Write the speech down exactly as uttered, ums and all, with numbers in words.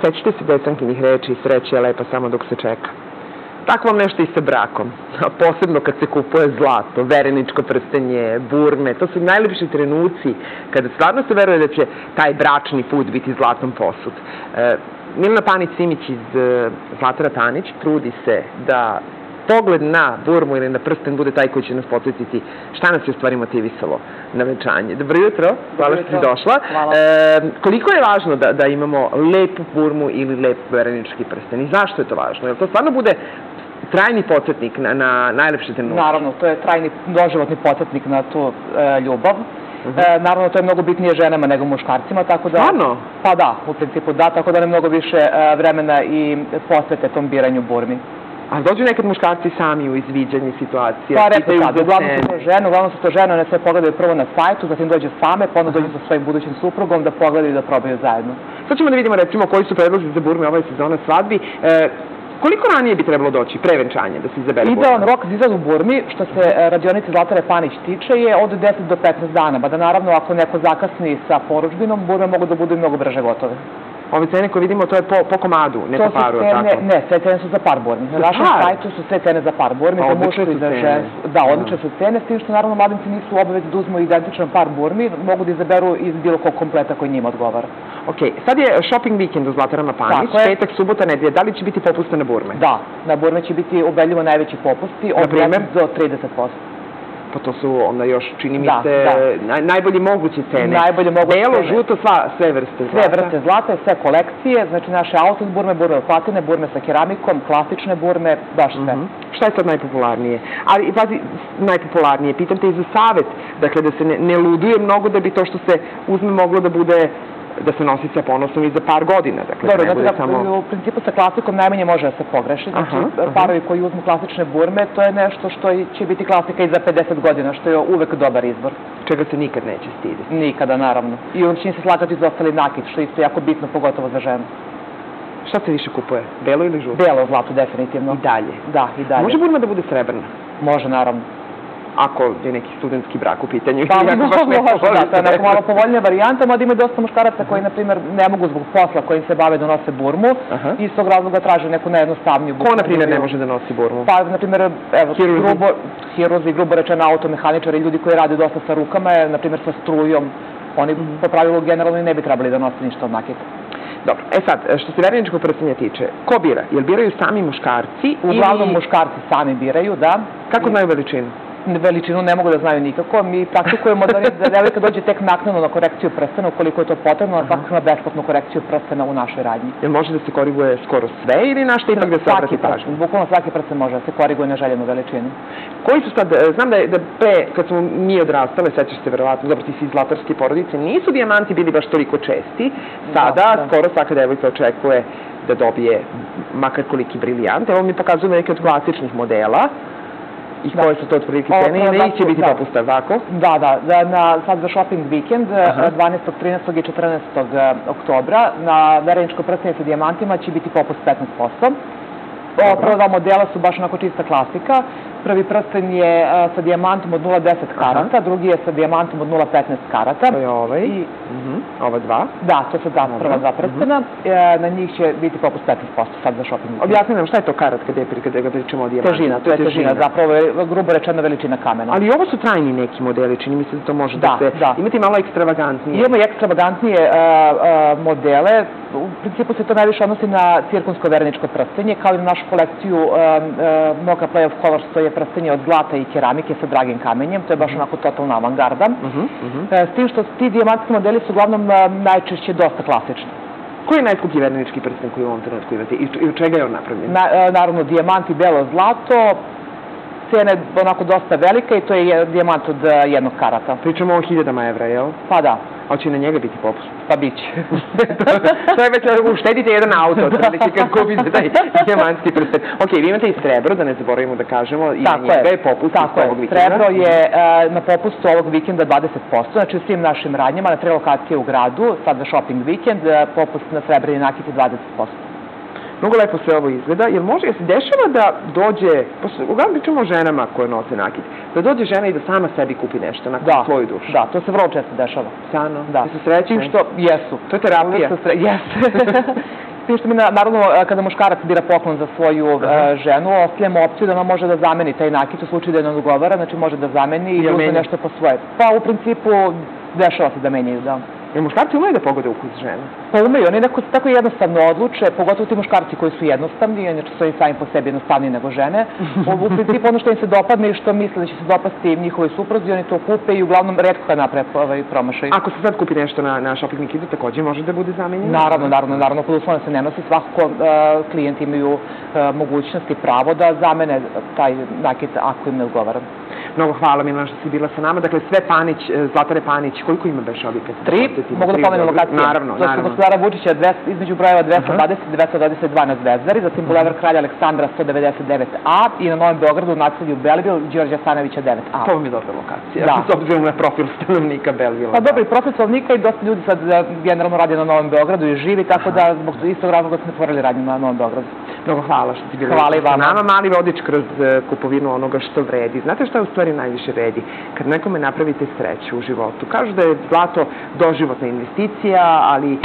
Sećate se Desankinih reči, sreća je lepa samo dok se čeka. Tako vam nešto i sa brakom, a posebno kad se kupuje zlato, vereničko prstenje, burme, to su najlepši trenuci kada stvarno se veruje da će taj bračni put biti zlatom posut. Milena Panić-Simić iz Zlatara Tanić trudi se da pogled na burmu ili na prsten bude taj koji će nas podsjetiti šta nas je u stvari motivisalo na venčanje. Dobro jutro, hvala što si došla. Koliko je važno da imamo lepu burmu ili lep verenički prsten i zašto je to važno? Jer to stvarno bude trajni podsjetnik na najlepše trenutke? Naravno, to je trajni doživotni podsjetnik na tu ljubav. Naravno, to je mnogo bitnije ženama nego muškarcima, tako da... Stvarno? Pa da, u principu da, tako da ne mnogo više vremena i posvete tom biranju burmi. A dođu nekad muškarci sami u izviđanje situacije? Pa rekao sad, uglavnom su to žene, uglavnom su to žene, one sve pogledaju prvo na sajtu, zatim dođu same, pa onda dođu sa svojim budućim suprugom da pogledaju i da probaju zajedno. Sad ćemo da vidimo recimo koji su predlozi za burme ove sezone svadbi. Koliko ranije bi trebalo doći pre venčanja da se izabere burma? Idealan rok za izradu burmi, što se radionice Zlatare Panić tiče, je od deset do petnaest dana, mada naravno ako neko zakasni sa poručbinom, burme mogu da budu i mnogo brže gotove. Ove cene koje vidimo, to je po komadu, ne po paru, tako? Ne, sve cene su za par burmi. Na našem sajtu su sve cene za par burmi. Odlične su cene. Da, odlične su cene, s tim što naravno mladinci nisu obavezi da uzmu identičan par burmi, mogu da izaberu iz bilo kog kompleta koji njima odgovara. Ok, sad je shopping vikend u Zlatarama Panić, petak, subota, nedelja. Da li će biti popuste na burme? Da, na burme će biti ubedljivo najveći popusti, od deset do trideset posto. Pa to su onda još, čini mi se, najbolje moguće cene. Najbolje moguće cene. Belo, žuto, sve vrste zlata. Sve vrste zlata, sve kolekcije, znači naše autos burme, burme od platine, burme sa keramikom, klasične burme, baš sve. Šta je sad najpopularnije? Ali, pazi, najpopularnije, pitam te i za savjet, dakle, da se ne luduje mnogo da bi to što se uzme moglo da bude da se nosi sa ponosom i za par godina. Dobro, u principu sa klasikom najmanje može da se pogreši. Znači, parovi koji uzmu klasične burme, to je nešto što će biti klasika i za pedeset godina, što je uvek dobar izbor. Čega se nikad neće stiditi. Nikada, naravno. I on će im se slagati za ostali nakit, što je isto jako bitno, pogotovo za ženu. Šta se više kupuje? Belo ili žuto? Belo zlato, definitivno. I dalje? Da, i dalje. Može burma da bude srebrna? Može, naravno. Ako je neki studentski brak u pitanju. Pa može, da, to je neka malo povoljnija varijanta, mada ima i dosta muškaraca koji, na primjer, ne mogu zbog posla kojim se bave da nose burmu i iz tog razloga traže neku najjednostavniju burmu. Ko, na primjer, ne može da nosi burmu? Pa, na primjer, evo, hiruzi, grubo rečeno automehaničari, ljudi koji rade dosta sa rukama, na primjer, sa strujom, oni po pravilu generalno i ne bi trebali da nose ništa od nakita. Dobro, e sad, što se vereničkog prstenja tiče, ko bira? Jel biraju sami muškarci? Uglavnom muškarci sami biraju, da. Kako znaju veličinu? Veličinu ne mogu da znaju nikako. Mi praktikujemo da devojka dođe tek naknadno na korekciju prstena, ukoliko je to potrebno, a svakako ima besplatnu korekciju prstena u našoj radnji. Jel može da se koriguje skoro sve ili našta ipak da se obrati pažnju? Bukvalno svaki prsten može da se koriguje na željenu veličinu. Koji su sad, znam da pre, kad smo mi odrastale, sećaš se verovatno, dobro ti si iz zlatarske porodice, nisu dijamanti bili baš toliko česti. Sada skoro svaka devojka očekuje da dobije makar koliki brilijant. Evo mi pokazujemo neke od klasičnih modela. I koje su to otprilike cene i ne će biti popusta, tako? Da, da, sad za shopping vikend, dvanaestog, trinaestog i četrnaestog oktobra, na vereničko prstenje sa dijamantima će biti popust petnaest posto. Prvo dva modela su baš onako čista klasika. Prvi prsten je sa dijamantom od nula zarez deset karata, drugi je sa dijamantom od nula zarez petnaest karata. To je ovaj, ova dva? Da, to su da, prva dva prstena. Na njih će biti popust petnaest posto sad za shopping vikend. Objasni nam šta je to karat kada pričamo o dijamantima? Težina, to je težina, zapravo je grubo rečeno veličina kamena. Ali ovo su trajni neki modeli, čini mi se da to može da se... Imate malo ekstravagantnije? Imamo i ekstravagantnije modele. U principu se to najviše odnosi na cirkunsko vereničko prstenje, kao i na našu kolekciju Mocha Play of Colors, to je prstenje od zlata i keramike sa dragim kamenjem, to je baš onako totalna avangarda. S tim što ti dijamantski modeli su uglavnom najčešće dosta klasični. Koji je najskuplji verenički prsten koji u ovom trenutku imate i od čega je on napravljen? Naravno, dijamant i belo zlato, cena je onako dosta velika i to je dijamant od jednog karata. Pričamo o hiljadama evra, jel? Pa da. A će na njega biti popust? Pa bit će. To je već, uštedite jedan auto, kad kupite taj dijamantski prsten. Ok, vi imate i srebro, da ne zaboravimo da kažemo, i na njega je popust ovog vikenda. Srebro je na popustu ovog vikenda dvadeset posto, znači u svim našim radnjama, na tre lokacije u gradu, sad za shopping vikend, popust na srebrni nakit je dvadeset posto. Mnogo lepo sve ovo izgleda, jer može, jer se dešava da dođe, uglavnom pričamo o ženama koje nose nakit, da dođe žena i da sama sebi kupi nešto, nakon svoju dušu. Da, to se vrlo često dešava. Stvarno? Da. Su srećni? Jesu. To je terapija? Jesu. S tim što mi, naravno, kada muškarac bira poklon za svoju ženu, ostavljamo opciju da ona može da zameni taj nakit u slučaju da je ne odgovara, znači može da zameni i uzme nešto po svoje. Pa u principu dešava se da menjaju, da. Jer muškarci umeju da pogode ukus žene? Pa umeju, oni neko se tako jednostavno odluče, pogotovo ti muškarci koji su jednostavni, inače su oni sami po sebi jednostavniji nego žene. U principu ono što im se dopadne i što misle da će se dopasti njihovoj supruzi, oni to kupe i uglavnom retko kad naprave promašaj. Ako se sad kupi nešto na shopping nakitu, takođe može da bude zamenjeno? Naravno, naravno, naravno, pod uslovom se ne nosi, svakako klijenti imaju mogućnost i pravo da zamene taj nakit ako im ne odgovara. Mnogo hvala, Milana, što si bila sa nama. Dakle, sve Panić, Zlatare Panić, koliko ima beše objekat? Tri, mogu da pomenu lokacije. Naravno, naravno. To su gospodara Vučića između brojeva dvesta dvadeset i dvesta dvadeset dva na Zvezdari, zatim Bulevar Kralja Aleksandra sto devedeset devet A i na Novom Beogradu u naselju Belivil Đorđa Stanovića devet A. To vam je dobra lokacija. Da. S obzirom na profil stanovnika Belivila. Pa dobro, i profil stanovnika i dosta ljudi sad generalno radi na Novom Beogradu i živi, tako da zbog istog razloga smo otvorili radnju na Novom Beogradu. Mnogo hvala što si bila sa nama. Mali vodič kroz kupovinu onoga što vredi. Znate šta je u stvari najviše vredi? Kad nekome napravite sreću u životu. Kažu da je zlato doživotna investicija, ali